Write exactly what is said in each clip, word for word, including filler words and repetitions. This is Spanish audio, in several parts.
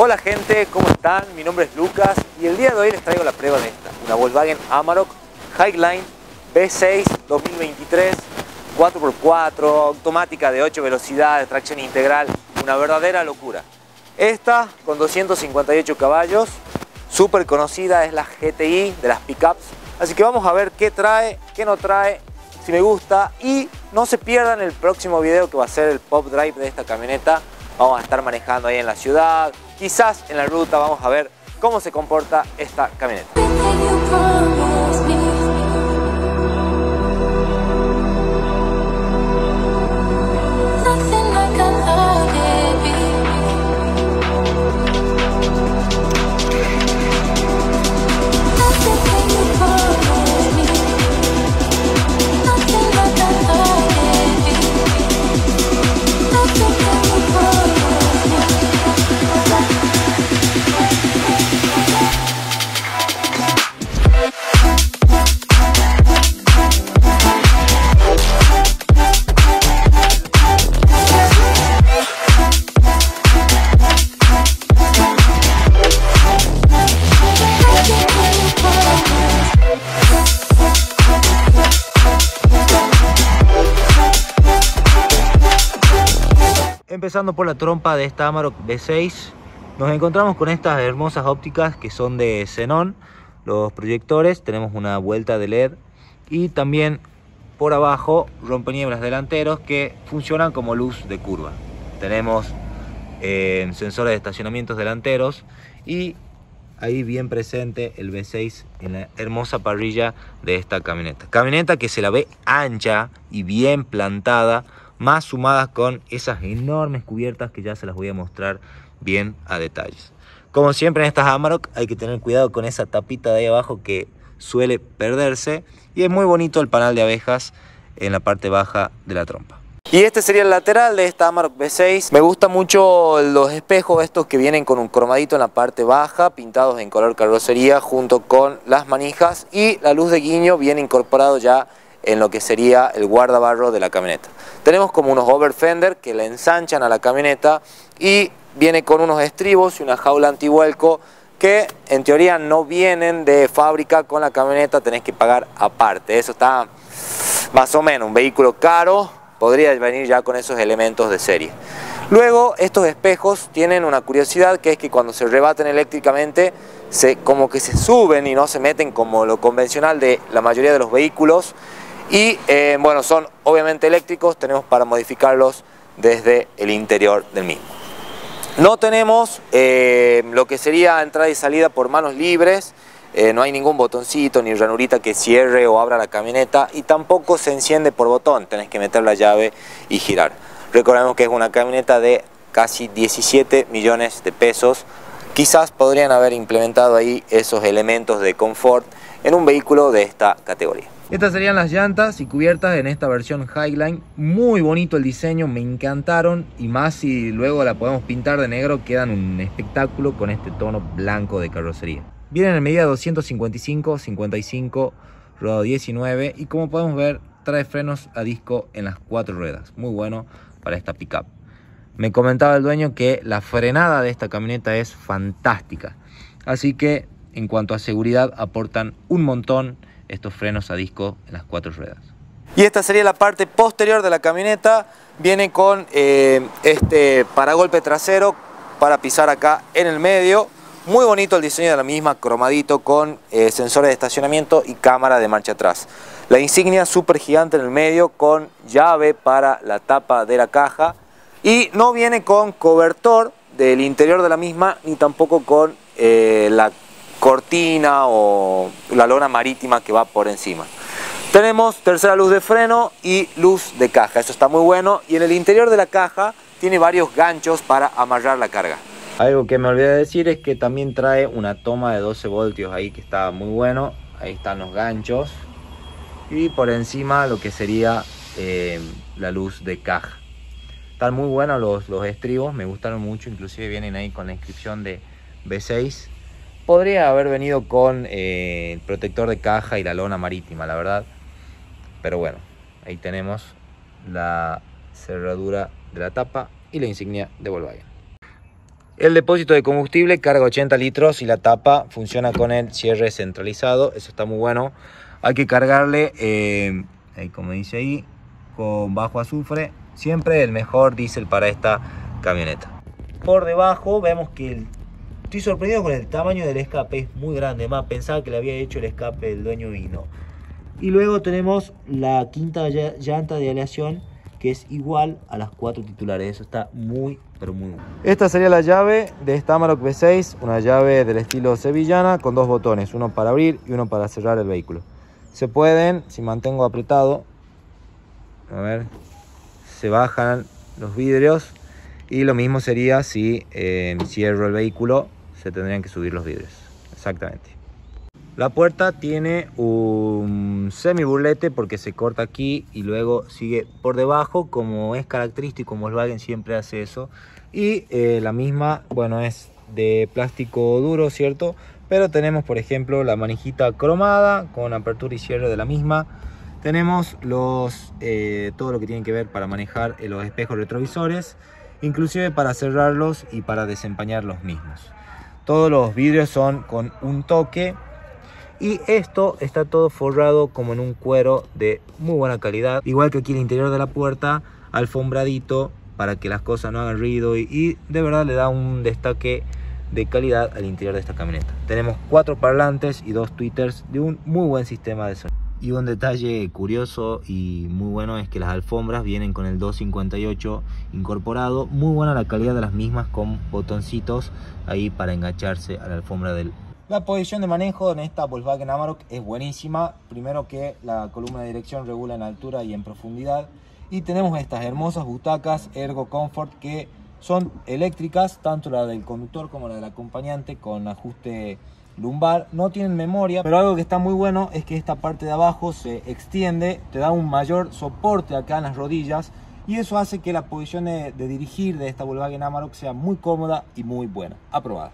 Hola gente, ¿cómo están? Mi nombre es Lucas y el día de hoy les traigo la prueba de esta, una Volkswagen Amarok Highline V seis dos mil veintitrés, cuatro por cuatro, automática de ocho velocidades, tracción integral, una verdadera locura. Esta con doscientos cincuenta y ocho caballos, súper conocida, es la G T I de las pickups, así que vamos a ver qué trae, qué no trae, si me gusta, y no se pierdan el próximo video que va a ser el pop drive de esta camioneta. Vamos a estar manejando ahí en la ciudad, quizás en la ruta, vamos a ver cómo se comporta esta camioneta. Empezando por la trompa de esta Amarok V seis, nos encontramos con estas hermosas ópticas que son de xenón, los proyectores, tenemos una vuelta de L E D y también por abajo rompenieblas delanteros que funcionan como luz de curva. Tenemos eh, sensores de estacionamientos delanteros y ahí bien presente el V seis en la hermosa parrilla de esta camioneta. Camioneta que se la ve ancha y bien plantada, más sumadas con esas enormes cubiertas que ya se las voy a mostrar bien a detalles. Como siempre en estas Amarok hay que tener cuidado con esa tapita de ahí abajo que suele perderse, y es muy bonito el panal de abejas en la parte baja de la trompa. Y este sería el lateral de esta Amarok V seis. Me gustan mucho los espejos estos que vienen con un cromadito en la parte baja, pintados en color carrocería junto con las manijas, y la luz de guiño viene incorporado ya en lo que sería el guardabarro de la camioneta. Tenemos como unos overfender que le ensanchan a la camioneta y viene con unos estribos y una jaula antivuelco que en teoría no vienen de fábrica con la camioneta, tenés que pagar aparte. Eso está más o menos, un vehículo caro podría venir ya con esos elementos de serie. Luego estos espejos tienen una curiosidad, que es que cuando se rebaten eléctricamente se, como que se suben y no se meten como lo convencional de la mayoría de los vehículos. Y eh, bueno, son obviamente eléctricos, tenemos para modificarlos desde el interior del mismo. No tenemos eh, lo que sería entrada y salida por manos libres, eh, no hay ningún botoncito ni ranurita que cierre o abra la camioneta, y tampoco se enciende por botón, tenés que meter la llave y girar. Recordemos que es una camioneta de casi diecisiete millones de pesos, quizás podrían haber implementado ahí esos elementos de confort en un vehículo de esta categoría. Estas serían las llantas y cubiertas en esta versión Highline. Muy bonito el diseño, me encantaron, y más si luego la podemos pintar de negro, quedan un espectáculo con este tono blanco de carrocería. Vienen en medida doscientos cincuenta y cinco, cincuenta y cinco, rodado diecinueve, y como podemos ver trae frenos a disco en las cuatro ruedas, muy bueno para esta pickup. Me comentaba el dueño que la frenada de esta camioneta es fantástica, así que en cuanto a seguridad aportan un montón estos frenos a disco en las cuatro ruedas. Y esta sería la parte posterior de la camioneta. Viene con eh, este paragolpe trasero para pisar acá en el medio. Muy bonito el diseño de la misma, cromadito con eh, sensores de estacionamiento y cámara de marcha atrás. La insignia súper gigante en el medio con llave para la tapa de la caja. Y no viene con cobertor del interior de la misma, ni tampoco con eh, la cortina o la lona marítima que va por encima. Tenemos tercera luz de freno y luz de caja, eso está muy bueno, y en el interior de la caja tiene varios ganchos para amarrar la carga. Algo que me olvidé de decir es que también trae una toma de doce voltios ahí, que está muy bueno. Ahí están los ganchos y por encima lo que sería eh, la luz de caja. Están muy buenos los, los estribos, me gustaron mucho, inclusive vienen ahí con la inscripción de V seis. Podría haber venido con eh, el protector de caja y la lona marítima, la verdad. Pero bueno, ahí tenemos la cerradura de la tapa y la insignia de Volkswagen. El depósito de combustible carga ochenta litros y la tapa funciona con el cierre centralizado. Eso está muy bueno. Hay que cargarle, eh, ahí como dice ahí, con bajo azufre. Siempre el mejor diésel para esta camioneta. Por debajo vemos que el, estoy sorprendido con el tamaño del escape. Es muy grande. Más pensaba que le había hecho el escape el dueño y no. Y luego tenemos la quinta llanta de aleación, que es igual a las cuatro titulares. Eso está muy, pero muy bueno. Esta sería la llave de esta Amarok V seis, una llave del estilo sevillana con dos botones, uno para abrir y uno para cerrar el vehículo. Se pueden, si mantengo apretado, a ver, se bajan los vidrios, y lo mismo sería si eh, cierro el vehículo, se tendrían que subir los vidrios. Exactamente. La puerta tiene un semi burlete porque se corta aquí y luego sigue por debajo, como es característico. Volkswagen siempre hace eso. Y eh, la misma, bueno, es de plástico duro, ¿cierto? Pero tenemos, por ejemplo, la manijita cromada con apertura y cierre de la misma. Tenemos los, eh, todo lo que tiene que ver para manejar los espejos retrovisores, inclusive para cerrarlos y para desempañar los mismos. Todos los vidrios son con un toque. Y esto está todo forrado como en un cuero de muy buena calidad. Igual que aquí el interior de la puerta, alfombradito para que las cosas no hagan ruido. Y, y de verdad le da un destaque de calidad al interior de esta camioneta. Tenemos cuatro parlantes y dos tweeters de un muy buen sistema de sonido. Y un detalle curioso y muy bueno es que las alfombras vienen con el doscientos cincuenta y ocho incorporado. Muy buena la calidad de las mismas, con botoncitos ahí para engancharse a la alfombra del... La posición de manejo en esta Volkswagen Amarok es buenísima. Primero que la columna de dirección regula en altura y en profundidad. Y tenemos estas hermosas butacas Ergo Comfort que son eléctricas, tanto la del conductor como la del acompañante, con ajuste lumbar. No tienen memoria, pero algo que está muy bueno es que esta parte de abajo se extiende, te da un mayor soporte acá en las rodillas. Y eso hace que la posición de, de dirigir de esta Volkswagen Amarok sea muy cómoda y muy buena. Aprobada.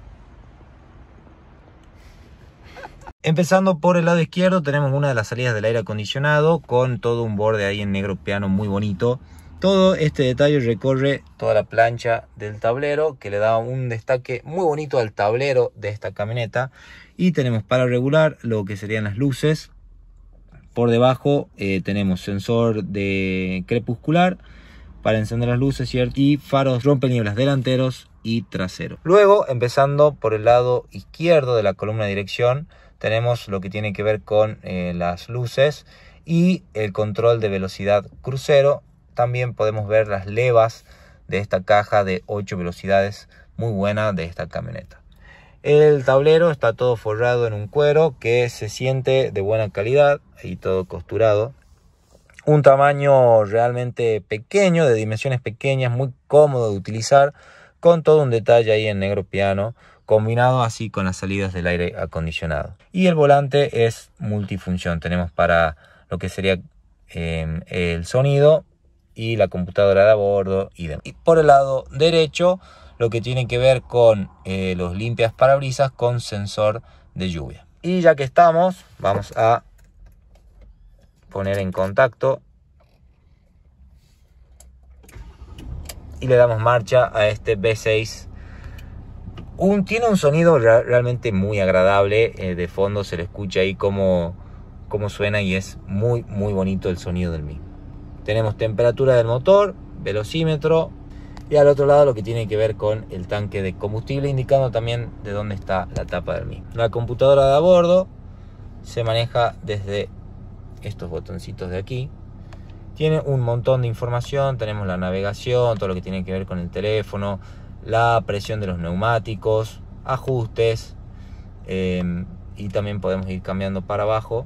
Empezando por el lado izquierdo tenemos una de las salidas del aire acondicionado con todo un borde ahí en negro piano muy bonito. Todo este detalle recorre toda la plancha del tablero, que le da un destaque muy bonito al tablero de esta camioneta. Y tenemos para regular lo que serían las luces. Por debajo eh, tenemos sensor de crepuscular para encender las luces, ¿cierto? Y faros rompenieblas delanteros y traseros. Luego, empezando por el lado izquierdo de la columna de dirección, tenemos lo que tiene que ver con eh, las luces y el control de velocidad crucero. También podemos ver las levas de esta caja de ocho velocidades, muy buena de esta camioneta. El tablero está todo forrado en un cuero que se siente de buena calidad, ahí todo costurado. Un tamaño realmente pequeño, de dimensiones pequeñas, muy cómodo de utilizar, con todo un detalle ahí en negro piano, combinado así con las salidas del aire acondicionado. Y el volante es multifunción. Tenemos para lo que sería eh, el sonido y la computadora de a bordo y demás. Y por el lado derecho, lo que tiene que ver con eh, los limpias parabrisas con sensor de lluvia. Y ya que estamos, vamos a poner en contacto y le damos marcha a este V seis. Un, tiene un sonido re realmente muy agradable. Eh, de fondo se le escucha ahí cómo, cómo suena y es muy muy bonito el sonido del mismo. Tenemos temperatura del motor, velocímetro y al otro lado lo que tiene que ver con el tanque de combustible, indicando también de dónde está la tapa del mismo. La computadora de a bordo se maneja desde estos botoncitos de aquí. Tiene un montón de información. Tenemos la navegación, todo lo que tiene que ver con el teléfono, la presión de los neumáticos, ajustes, eh, y también podemos ir cambiando para abajo,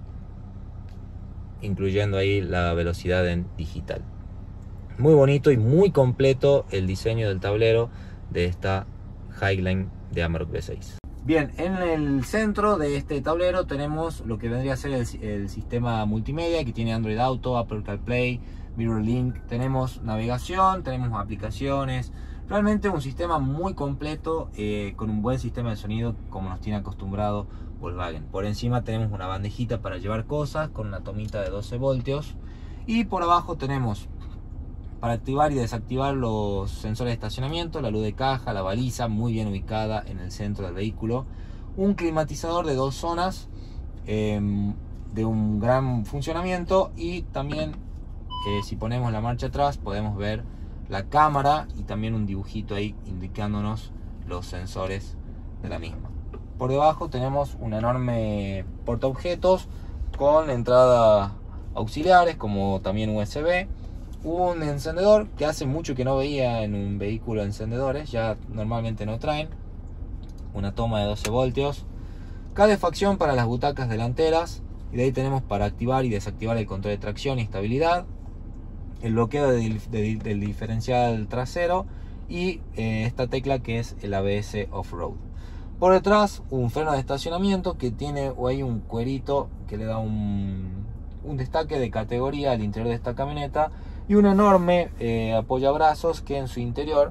incluyendo ahí la velocidad en digital. Muy bonito y muy completo el diseño del tablero de esta Highline de Amarok V seis. Bien, en el centro de este tablero tenemos lo que vendría a ser el, el sistema multimedia, que tiene Android Auto, Apple CarPlay, MirrorLink. Tenemos navegación, tenemos aplicaciones. Realmente un sistema muy completo, eh, con un buen sistema de sonido como nos tiene acostumbrado Volkswagen. Por encima tenemos una bandejita para llevar cosas con una tomita de doce voltios. Y por abajo tenemos para activar y desactivar los sensores de estacionamiento, la luz de caja, la baliza muy bien ubicada en el centro del vehículo, un climatizador de dos zonas eh, de un gran funcionamiento, y también eh, si ponemos la marcha atrás podemos ver la cámara y también un dibujito ahí indicándonos los sensores de la misma. Por debajo tenemos un enorme portaobjetos con entrada auxiliares como también U S B, un encendedor que hace mucho que no veía en un vehículo encendedores, ya normalmente no traen, una toma de doce voltios, calefacción para las butacas delanteras, y de ahí tenemos para activar y desactivar el control de tracción y estabilidad, el bloqueo de, de, del diferencial trasero y eh, esta tecla que es el A B S Off-Road. Por detrás un freno de estacionamiento que tiene ahí un cuerito que le da un, un destaque de categoría al interior de esta camioneta, y un enorme eh, apoyabrazos que en su interior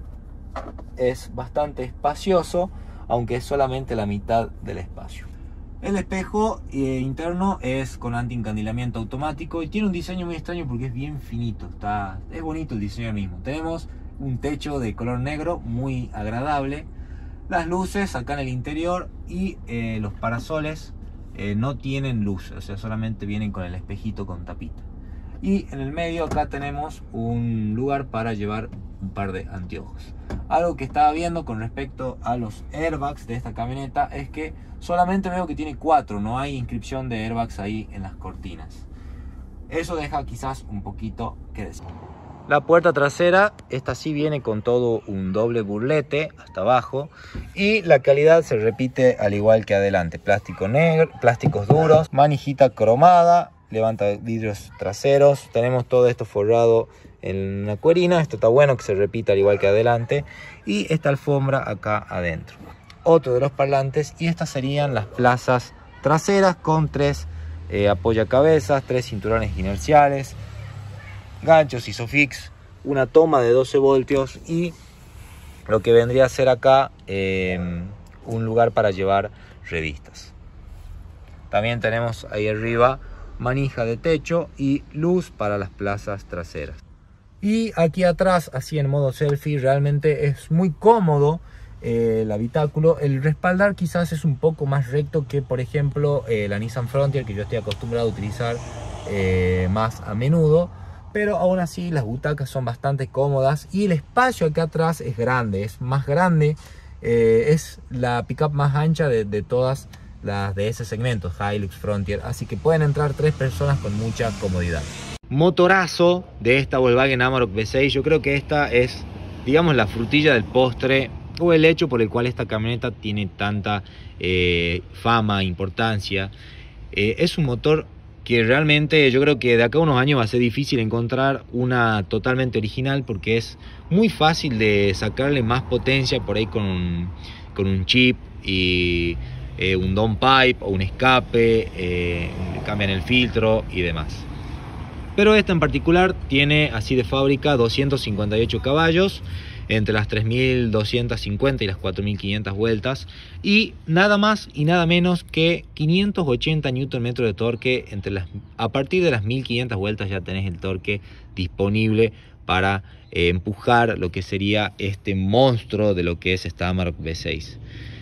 es bastante espacioso, aunque es solamente la mitad del espacio. El espejo eh, interno es con antiencandilamiento automático y tiene un diseño muy extraño porque es bien finito, está, es bonito el diseño mismo. Tenemos un techo de color negro muy agradable, las luces acá en el interior, y eh, los parasoles eh, no tienen luz, o sea, solamente vienen con el espejito con tapita. Y en el medio acá tenemos un lugar para llevar un par de anteojos. Algo que estaba viendo con respecto a los airbags de esta camioneta es que solamente veo que tiene cuatro, no hay inscripción de airbags ahí en las cortinas. Eso deja quizás un poquito que decir. La puerta trasera, esta sí viene con todo un doble burlete hasta abajo, y la calidad se repite al igual que adelante. Plástico negro, plásticos duros, manijita cromada, levanta vidrios traseros, tenemos todo esto forrado en la cuerina, esto está bueno que se repita al igual que adelante, y esta alfombra acá adentro. Otro de los parlantes, y estas serían las plazas traseras con tres eh, apoyacabezas, tres cinturones inerciales, ganchos Isofix, una toma de doce voltios y lo que vendría a ser acá eh, un lugar para llevar revistas. También tenemos ahí arriba manija de techo y luz para las plazas traseras. Y aquí atrás, así en modo selfie, realmente es muy cómodo eh, el habitáculo. El respaldar quizás es un poco más recto que, por ejemplo, eh, la Nissan Frontier, que yo estoy acostumbrado a utilizar eh, más a menudo. Pero aún así las butacas son bastante cómodas y el espacio acá atrás es grande, es más grande. Eh, es la pickup más ancha de, de todas las de ese segmento, Hilux, Frontier, así que pueden entrar tres personas con mucha comodidad. Motorazo de esta Volkswagen Amarok V seis, yo creo que esta es, digamos, la frutilla del postre o el hecho por el cual esta camioneta tiene tanta eh, fama, importancia. Eh, es un motor que realmente yo creo que de acá a unos años va a ser difícil encontrar una totalmente original, porque es muy fácil de sacarle más potencia por ahí con un, con un chip y eh, un downpipe o un escape, eh, cambian el filtro y demás. Pero esta en particular tiene así de fábrica doscientos cincuenta y ocho caballos, entre las tres mil doscientos cincuenta y las cuatro mil quinientas vueltas, y nada más y nada menos que quinientos ochenta newton metros de torque. Entre las, a partir de las mil quinientas vueltas ya tenés el torque disponible para eh, empujar lo que sería este monstruo de lo que es esta Amarok V seis.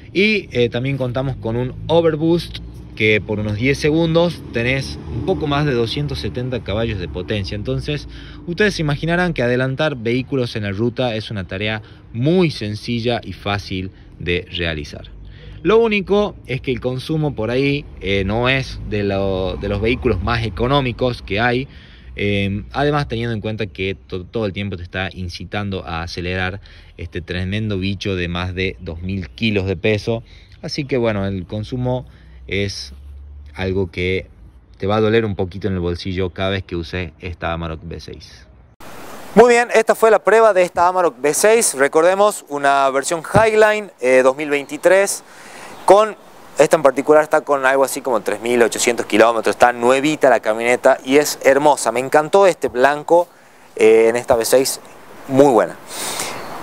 Y eh, también contamos con un overboost que por unos diez segundos tenés un poco más de doscientos setenta caballos de potencia. Entonces ustedes se imaginarán que adelantar vehículos en la ruta es una tarea muy sencilla y fácil de realizar. Lo único es que el consumo por ahí eh, no es de, lo, de los vehículos más económicos que hay. Eh, además, teniendo en cuenta que to todo el tiempo te está incitando a acelerar este tremendo bicho de más de dos mil kilos de peso. Así que bueno, el consumo es algo que te va a doler un poquito en el bolsillo cada vez que uses esta Amarok V seis. Muy bien, esta fue la prueba de esta Amarok V seis. Recordemos, una versión Highline eh, dos mil veintitrés. Con esta en particular está con algo así como tres mil ochocientos kilómetros. Está nuevita la camioneta y es hermosa. Me encantó este blanco eh, en esta V seis, muy buena.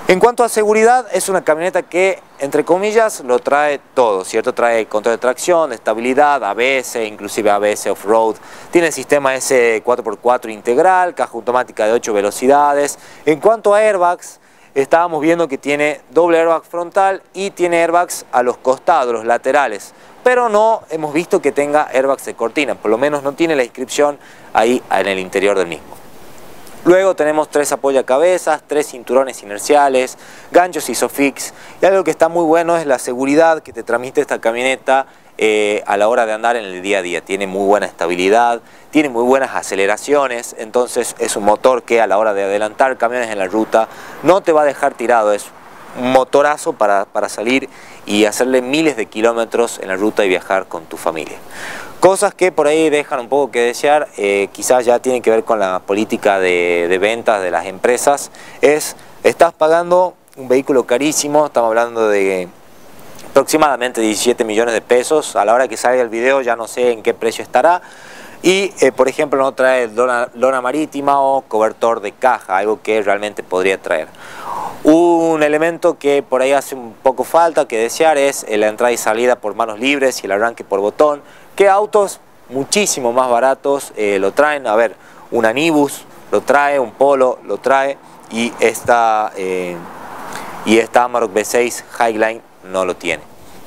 En cuanto a seguridad, es una camioneta que, entre comillas, lo trae todo, ¿cierto? Trae control de tracción, de estabilidad, A B S, inclusive A B S off-road. Tiene sistema S cuatro por cuatro integral, caja automática de ocho velocidades. En cuanto a airbags, estábamos viendo que tiene doble airbag frontal y tiene airbags a los costados, los laterales. Pero no hemos visto que tenga airbags de cortina, por lo menos no tiene la inscripción ahí en el interior del mismo. Luego tenemos tres apoyacabezas, tres cinturones inerciales, ganchos Isofix, y algo que está muy bueno es la seguridad que te transmite esta camioneta eh, a la hora de andar en el día a día. Tiene muy buena estabilidad, tiene muy buenas aceleraciones, entonces es un motor que a la hora de adelantar camiones en la ruta no te va a dejar tirado, es un motorazo para, para salir y hacerle miles de kilómetros en la ruta y viajar con tu familia. Cosas que por ahí dejan un poco que desear, eh, quizás ya tienen que ver con la política de, de ventas de las empresas, es, estás pagando un vehículo carísimo, estamos hablando de aproximadamente diecisiete millones de pesos, a la hora que salga el video ya no sé en qué precio estará, y eh, por ejemplo no trae lona, lona marítima o cobertor de caja, algo que realmente podría traer. Un elemento que por ahí hace un poco falta, que desear, es la entrada y salida por manos libres y el arranque por botón, que autos muchísimo más baratos eh, lo traen. A ver, un Anibus lo trae, un Polo lo trae, y esta, eh, y esta Amarok V seis Highline no lo tiene.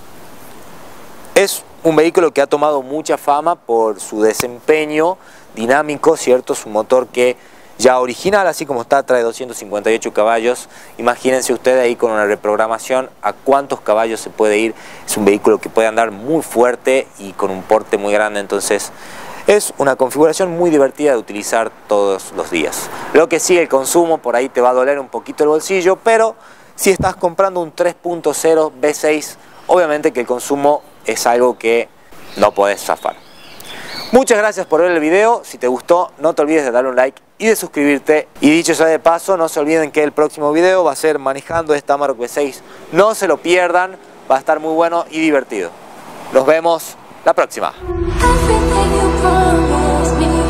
Es un vehículo que ha tomado mucha fama por su desempeño dinámico, ¿cierto? Es un motor que ya original, así como está, trae doscientos cincuenta y ocho caballos. Imagínense ustedes ahí con una reprogramación a cuántos caballos se puede ir. Es un vehículo que puede andar muy fuerte y con un porte muy grande, entonces es una configuración muy divertida de utilizar todos los días. Lo que sí, el consumo por ahí te va a doler un poquito el bolsillo, pero si estás comprando un tres punto cero V seis, obviamente que el consumo es algo que no podés zafar. Muchas gracias por ver el video. Si te gustó, no te olvides de darle un like y de suscribirte. Y dicho sea de paso, no se olviden que el próximo video va a ser manejando esta Amarok V seis. No se lo pierdan, va a estar muy bueno y divertido. Nos vemos la próxima.